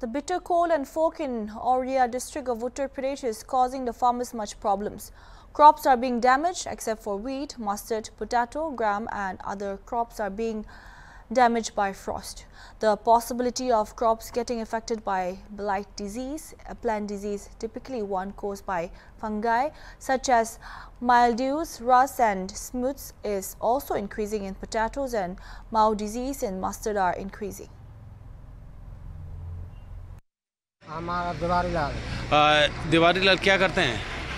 The bitter cold and fog in Auria district of Uttar Pradesh is causing the farmers much problems. Crops are being damaged except for wheat, mustard, potato, gram and other crops are being damaged by frost. The possibility of crops getting affected by blight disease, a plant disease typically one caused by fungi such as mildews, rust and smoots is also increasing in potatoes, and mow disease in mustard are increasing. हमारा दिवारी लाल क्या करते हैं?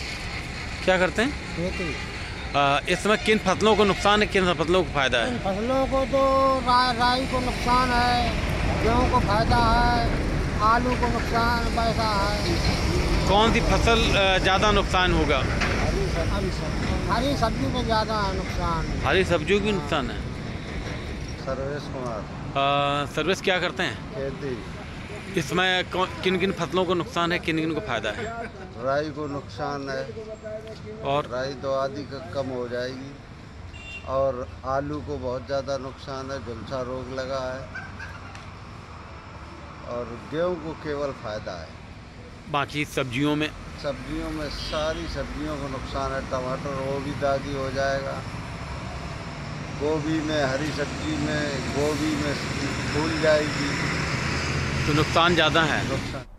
खेती। इस समय किन फसलों को नुकसान है, किन फसलों को फायदा है? फसलों को तो राई को नुकसान है, गेहूं को फायदा है, आलू को नुकसान पैसा है। कौन सी फसल ज़्यादा नुकसान होगा? हरी सब्जी में ज़्यादा नुकसान। हरी सब्जियों की नुकसान है। सर्वेश कुमार। सर्विस क्या करते हैं? खेती। इस समय किन किन फसलों को नुकसान है, किन किन को फायदा है? राई को नुकसान है और राई तो आधी कम हो जाएगी, और आलू को बहुत ज़्यादा नुकसान है, झुलसा रोग लगा है, और गेहूं को केवल फायदा है। बाकी सब्जियों में सारी सब्जियों को नुकसान है। टमाटर वो भी दागी हो जाएगा, गोभी में, हरी सब्जी में, गोभी में फूल जाएगी, तो नुकसान ज़्यादा है। नुकसान